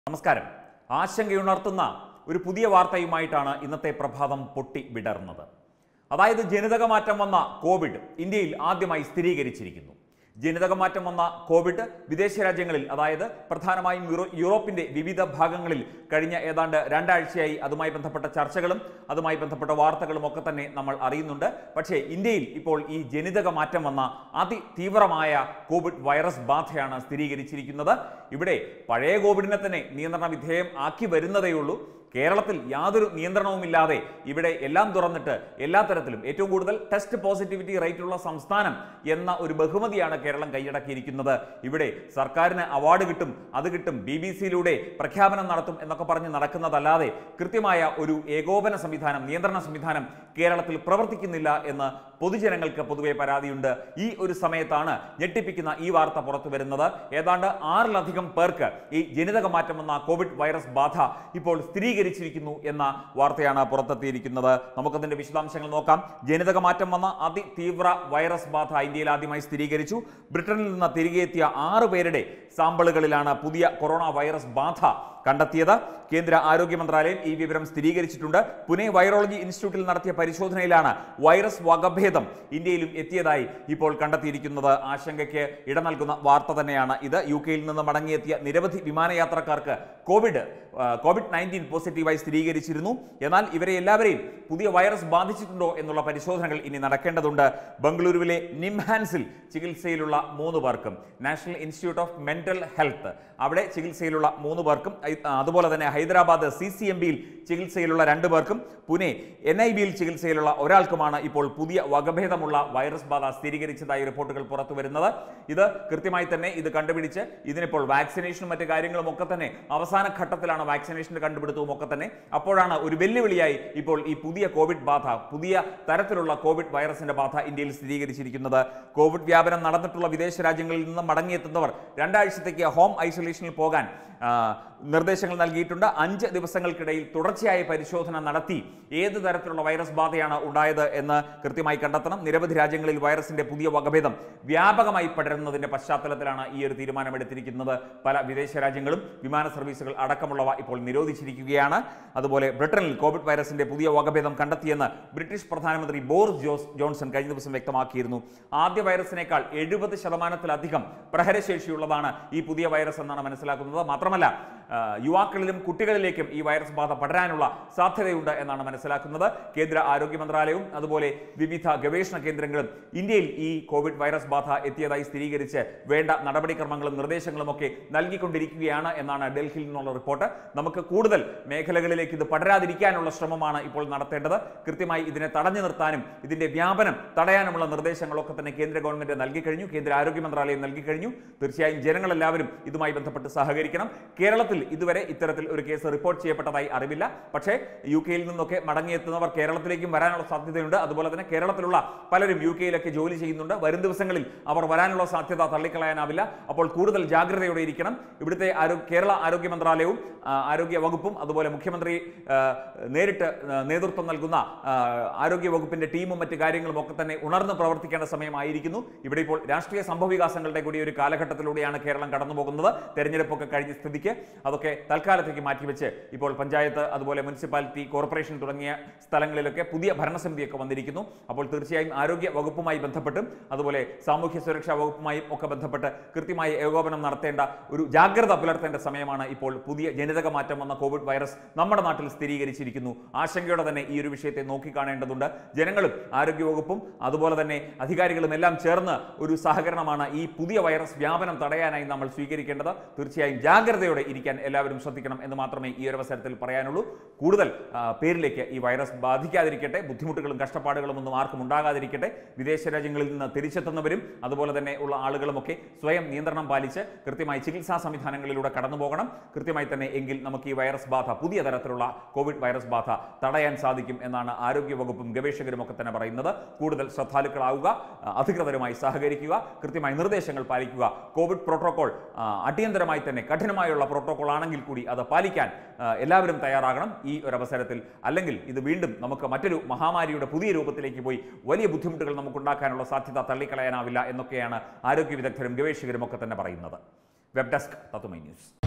നമസ്കാരം. ആശങ്കയുണർത്തുന്ന ഒരു പുതിയ വാർത്തയുമായിട്ടാണ് ഇന്നത്തെ പ്രഭാതം പൊട്ടി വിടർന്നത്. അതായത് ജനിതകമാറ്റം വന്ന കോവിഡ് ഇന്ത്യയിൽ ആദ്യമായി സ്ഥിരീകരിച്ചിരിക്കുന്നു. ജനിതകമാറ്റം വന്ന കോവിഡ് വിദേശ രാജ്യങ്ങളിൽ, അതായത് പ്രധാനമായും യൂറോപ്പിന്റെ വിവിധ ഭാഗങ്ങളിൽ കഴിഞ്ഞ ഏതാണ്ട് രണ്ടാഴ്ചയായി അതുമായി ബന്ധപ്പെട്ട ചർച്ചകളും അതുമായി ബന്ധപ്പെട്ട വാർത്തകളും ഒക്കെ തന്നെ നമ്മൾ അറിയുന്നുണ്ട്. പക്ഷേ ഇന്ത്യയിൽ ഇപ്പോൾ ഈ ജനിതക മാറ്റം വന്ന അതിതീവ്രമായ കോവിഡ് വൈറസ് ബാധയാണ് സ്ഥിരീകരിച്ചിരിക്കുന്നത്. ഇവിടെ പഴയ കോവിഡിനെ തന്നെ നിയന്ത്രണ വിധേയം ആക്കി വരുന്നതേയുള്ളൂ. കേരളത്തിൽ യാതൊരു നിയന്ത്രണവുമില്ലാതെ ഇവിടെ എല്ലാം തുറന്നിട്ട് എല്ലാ തരത്തിലും ഏറ്റവും കൂടുതൽ ടെസ്റ്റ് പോസിറ്റിവിറ്റി റേറ്റുള്ള സംസ്ഥാനം എന്ന ഒരു ബഹുമതിയാണ് കേരളം കൈയടക്കിയിരിക്കുന്നത്. ഇവിടെ സർക്കാരിന് അവാർഡ് കിട്ടും, അത് കിട്ടും, BBC-യിലൂടെ പ്രഖ്യാപനം നടത്തും എന്നൊക്കെ പറഞ്ഞ് നടക്കുന്നതല്ലാതെ കൃത്യമായ ഒരു ഏകോപന സംവിധാനം, നിയന്ത്രണ സംവിധാനം കേരളത്തിൽ പ്രവർത്തിക്കുന്നില്ല എന്ന് പൊതുജനങ്ങൾക്ക് പൊതുവെ പരാതിയുണ്ട്. ഈ ഒരു സമയത്താണ് ഞെട്ടിപ്പിക്കുന്ന ഈ വാർത്ത പുറത്തു വരുന്നത്. ഏതാണ്ട് 6-ലധികം പേർക്ക് ഈ ജനിതക മാറ്റം വന്ന കോവിഡ് വൈറസ് ബാധ ഇപ്പോൾ സ്ഥിരീകരിച്ചിരിക്കുന്നു എന്ന വാർത്തയാണ് പുറത്തെത്തിയിരിക്കുന്നത്. നമുക്കതിന്റെ വിശദാംശങ്ങൾ നോക്കാം. ജനിതക മാറ്റം വന്ന അതിതീവ്ര വൈറസ് ബാധ ഇന്ത്യയിൽ ആദ്യമായി സ്ഥിരീകരിച്ചു. ബ്രിട്ടനിൽ നിന്ന് തിരികെ എത്തിയ 6 പേരുടെ സാമ്പിളുകളിലാണ് പുതിയ കൊറോണ വൈറസ് ബാധ കണ്ടെത്തിയത്. കേന്ദ്ര ആരോഗ്യ മന്ത്രാലയം ഈ വിവരം സ്ഥിരീകരിച്ചിട്ടുണ്ട്. പുനെ വൈറോളജി ഇൻസ്റ്റിറ്റ്യൂട്ടിൽ നടത്തിയ പരിശോധനയിലാണ് വൈറസ് വകഭേദം ഇന്ത്യയിലും എത്തിയതായി ഇപ്പോൾ കണ്ടെത്തിയിരിക്കുന്നത്. ആശങ്കയ്ക്ക് ഇട നൽകുന്ന വാർത്ത തന്നെയാണ് ഇത്. UK-യിൽ നിന്ന് മടങ്ങിയെത്തിയ നിരവധി വിമാനയാത്രക്കാർക്ക് COVID-19 പോസിറ്റീവായി സ്ഥിരീകരിച്ചിരുന്നു. എന്നാൽ ഇവരെ എല്ലാവരെയും പുതിയ വൈറസ് ബാധിച്ചിട്ടുണ്ടോ എന്നുള്ള പരിശോധനകൾ ഇനി നടക്കേണ്ടതുണ്ട്. ബംഗളൂരുവിലെ നിംഹാൻസിൽ ചികിത്സയിലുള്ള 3 പേർക്കും, national institute of mental health അവിടെ ചികിത്സയിലുള്ള 3 പേർക്കും, അതുപോലെ തന്നെ ഹൈദരാബാദ് CCMB-യിൽ ചികിത്സയിലുള്ള 2 പേർക്കും, പുനെ NIB-യിൽ ചികിത്സയിലുള്ള ഒരാൾക്കുമാണ് ഇപ്പോൾ പുതിയ വകഭേദമുള്ള വൈറസ് ബാധ സ്ഥിരീകരിച്ചതായി റിപ്പോർട്ടുകൾ പുറത്തു വരുന്നത്. ഇത് കൃത്യമായി തന്നെ ഇത് കണ്ടുപിടിച്ച് ഇതിനിപ്പോൾ വാക്സിനേഷനും മറ്റു കാര്യങ്ങളും ഒക്കെ തന്നെ അവസാന ഘട്ടത്തിലാണ്, വാക്സിനേഷന്റെ കണ്ടുപിടുത്തവും ഒക്കെ തന്നെ. അപ്പോഴാണ് ഒരു വെല്ലുവിളിയായി ഇപ്പോൾ ഈ പുതിയ കോവിഡ് ബാധ, പുതിയ തരത്തിലുള്ള കോവിഡ് വൈറസിന്റെ ബാധ ഇന്ത്യയിൽ സ്ഥിരീകരിച്ചിരിക്കുന്നത്. കോവിഡ് വ്യാപനം നടന്നിട്ടുള്ള വിദേശ രാജ്യങ്ങളിൽ നിന്ന് മടങ്ങിയെത്തുന്നവർ 2 ആഴ്ചത്തേക്ക് ഹോം ഐസൊലേഷനിൽ പോകാൻ നിർദ്ദേശങ്ങൾ നൽകിയിട്ടുണ്ട്. 5 ദിവസങ്ങൾക്കിടയിൽ തുടർച്ചയായ പരിശോധന നടത്തി ഏത് തരത്തിലുള്ള വൈറസ് ബാധയാണ് ഉണ്ടായത് എന്ന് കൃത്യമായി കണ്ടെത്തണം. നിരവധി രാജ്യങ്ങളിൽ വൈറസിന്റെ പുതിയ വകഭേദം വ്യാപകമായി പടരുന്നതിന്റെ പശ്ചാത്തലത്തിലാണ് ഈ ഒരു തീരുമാനമെടുത്തിരിക്കുന്നത്. പല വിദേശ രാജ്യങ്ങളും വിമാന സർവീസുകൾ അടക്കമുള്ളവ ഇപ്പോൾ നിരോധിച്ചിരിക്കുകയാണ്. അതുപോലെ ബ്രിട്ടനിൽ കോവിഡ് വൈറസിന്റെ പുതിയ വകഭേദം കണ്ടെത്തിയെന്ന് ബ്രിട്ടീഷ് പ്രധാനമന്ത്രി ബോറിസ് ജോൺസൺ കഴിഞ്ഞ ദിവസം വ്യക്തമാക്കിയിരുന്നു. ആദ്യ വൈറസിനേക്കാൾ 70% പ്രഹരശേഷിയുള്ളതാണ് ഈ പുതിയ വൈറസ് എന്നാണ് മനസ്സിലാക്കുന്നത്. മാത്രമല്ല യുവാക്കളിലും കുട്ടികളിലേക്കും ഈ വൈറസ് ബാധ പടരാനുള്ള സാധ്യതയുണ്ട് എന്നാണ് മനസ്സിലാക്കുന്നത്. കേന്ദ്ര ആരോഗ്യ മന്ത്രാലയവും അതുപോലെ വിവിധ ഗവേഷണ കേന്ദ്രങ്ങളും ഇന്ത്യയിൽ ഈ കോവിഡ് വൈറസ് ബാധ എത്തിയതായി സ്ഥിരീകരിച്ച് വേണ്ട നടപടിക്രമങ്ങളും നിർദ്ദേശങ്ങളും ഒക്കെ നൽകിക്കൊണ്ടിരിക്കുകയാണ് എന്നാണ് ഡൽഹിയിൽ നിന്നുള്ള റിപ്പോർട്ട്. നമുക്ക് കൂടുതൽ മേഖലകളിലേക്ക് ഇത് പടരാതിരിക്കാനുള്ള ശ്രമമാണ് ഇപ്പോൾ നടത്തേണ്ടത്. കൃത്യമായി ഇതിനെ തടഞ്ഞു നിർത്താനും ഇതിന്റെ വ്യാപനം തടയാനുമുള്ള നിർദ്ദേശങ്ങളൊക്കെ തന്നെ കേന്ദ്ര ഗവൺമെന്റ് നൽകിക്കഴിഞ്ഞു, കേന്ദ്ര ആരോഗ്യ മന്ത്രാലയം നൽകിക്കഴിഞ്ഞു. തീർച്ചയായും ജനങ്ങളെല്ലാവരും ഇതുമായി ബന്ധപ്പെട്ട് സഹകരിക്കണം. കേരളത്തിൽ ഇതുവരെ ഇത്തരത്തിൽ ഒരു കേസ് റിപ്പോർട്ട് ചെയ്യപ്പെട്ടതായി അറിവില്ല. പക്ഷേ UK-യിൽ നിന്നൊക്കെ മടങ്ങിയെത്തുന്നവർ കേരളത്തിലേക്കും വരാനുള്ള സാധ്യതയുണ്ട്. അതുപോലെ തന്നെ കേരളത്തിലുള്ള പലരും UK-യിലൊക്കെ ജോലി ചെയ്യുന്നുണ്ട്. വരും ദിവസങ്ങളിൽ അവർ വരാനുള്ള സാധ്യത തള്ളിക്കളയാനാവില്ല. അപ്പോൾ കൂടുതൽ ജാഗ്രതയോടെ ഇരിക്കണം. ഇവിടുത്തെ കേരള ആരോഗ്യ മന്ത്രാലയവും ആരോഗ്യ വകുപ്പും അതുപോലെ മുഖ്യമന്ത്രി നേരിട്ട് നേതൃത്വം നൽകുന്ന ആരോഗ്യ വകുപ്പിന്റെ ടീമും മറ്റു കാര്യങ്ങളും ഒക്കെ തന്നെ ഉണർന്ന് പ്രവർത്തിക്കേണ്ട സമയമായിരിക്കുന്നു. ഇവിടെ ഇപ്പോൾ രാഷ്ട്രീയ സംഭവവികാസങ്ങളുടെ കൂടി ഒരു കാലഘട്ടത്തിലൂടെയാണ് കേരളം കടന്നുപോകുന്നത്. തെരഞ്ഞെടുപ്പൊക്കെ കഴിഞ്ഞ സ്ഥിതിക്ക് അതൊക്കെ തൽക്കാലത്തേക്ക് മാറ്റിവെച്ച് ഇപ്പോൾ പഞ്ചായത്ത്, അതുപോലെ മുനിസിപ്പാലിറ്റി, കോർപ്പറേഷൻ തുടങ്ങിയ സ്ഥലങ്ങളിലൊക്കെ പുതിയ ഭരണസമിതിയൊക്കെ വന്നിരിക്കുന്നു. അപ്പോൾ തീർച്ചയായും ആരോഗ്യ വകുപ്പുമായി ബന്ധപ്പെട്ടും അതുപോലെ സാമൂഹ്യ സുരക്ഷാ വകുപ്പുമായും ഒക്കെ ബന്ധപ്പെട്ട് കൃത്യമായ ഏകോപനം നടത്തേണ്ട, ഒരു ജാഗ്രത പുലർത്തേണ്ട സമയമാണ് ഇപ്പോൾ. പുതിയ ജനിതക മാറ്റം വന്ന കോവിഡ് വൈറസ് നമ്മുടെ നാട്ടിൽ സ്ഥിരീകരിച്ചിരിക്കുന്നു. ആശങ്കയോടെ തന്നെ ഈ ഒരു വിഷയത്തെ നോക്കിക്കാണേണ്ടതുണ്ട്. ജനങ്ങളും ആരോഗ്യവകുപ്പും അതുപോലെ തന്നെ അധികാരികളും എല്ലാം ചേർന്ന് ഒരു സഹകരണമാണ് ഈ പുതിയ വൈറസ് വ്യാപനം തടയാനായി നമ്മൾ സ്വീകരിക്കേണ്ടത്. തീർച്ചയായും ജാഗ്രതയോടെ ഇരിക്കാൻ എല്ലാവരും ശ്രദ്ധിക്കണം എന്ന് മാത്രമേ ഈ ഒരു അവസരത്തിൽ പറയാനുള്ളൂ. കൂടുതൽ പേരിലേക്ക് ഈ വൈറസ് ബാധിക്കാതിരിക്കട്ടെ, ബുദ്ധിമുട്ടുകളും കഷ്ടപ്പാടുകളും ഒന്നും ആർക്കും ഉണ്ടാകാതിരിക്കട്ടെ. വിദേശ രാജ്യങ്ങളിൽ നിന്ന് തിരിച്ചെത്തുന്നവരും അതുപോലെ തന്നെ ഉള്ള ആളുകളുമൊക്കെ സ്വയം നിയന്ത്രണം പാലിച്ച് കൃത്യമായി ചികിത്സാ സംവിധാനങ്ങളിലൂടെ കടന്നു പോകണം. കൃത്യമായി തന്നെ എങ്കിൽ നമുക്ക് ഈ വൈറസ് ബാധ, പുതിയ തരത്തിലുള്ള കോവിഡ് വൈറസ് ബാധ തടയാൻ സാധിക്കും എന്നാണ് ആരോഗ്യ വകുപ്പും ഗവേഷകരും ഒക്കെ തന്നെ പറയുന്നത്. കൂടുതൽ ശ്രദ്ധാലുക്കളാവുക, അധികൃതരുമായി സഹകരിക്കുക, കൃത്യമായി നിർദ്ദേശങ്ങൾ പാലിക്കുക. കോവിഡ് പ്രോട്ടോകോൾ അടിയന്തരമായി തന്നെ കഠിനമായുള്ള പ്രോട്ടോകോൾ ആണെങ്കിൽ കൂടി അത് പാലിക്കാൻ എല്ലാവരും തയ്യാറാകണം ഈ ഒരു അവസരത്തിൽ. അല്ലെങ്കിൽ ഇത് വീണ്ടും നമുക്ക് മറ്റൊരു മഹാമാരിയുടെ പുതിയ രൂപത്തിലേക്ക് പോയി വലിയ ബുദ്ധിമുട്ടുകൾ നമുക്കുണ്ടാക്കാനുള്ള സാധ്യത തള്ളിക്കളയാനാവില്ല എന്നൊക്കെയാണ് ആരോഗ്യ വിദഗ്ധരും ഗവേഷകരും ഒക്കെ തന്നെ പറയുന്നത്. വെബ് ഡെസ്ക് തത്തുമൈ ന്യൂസ്.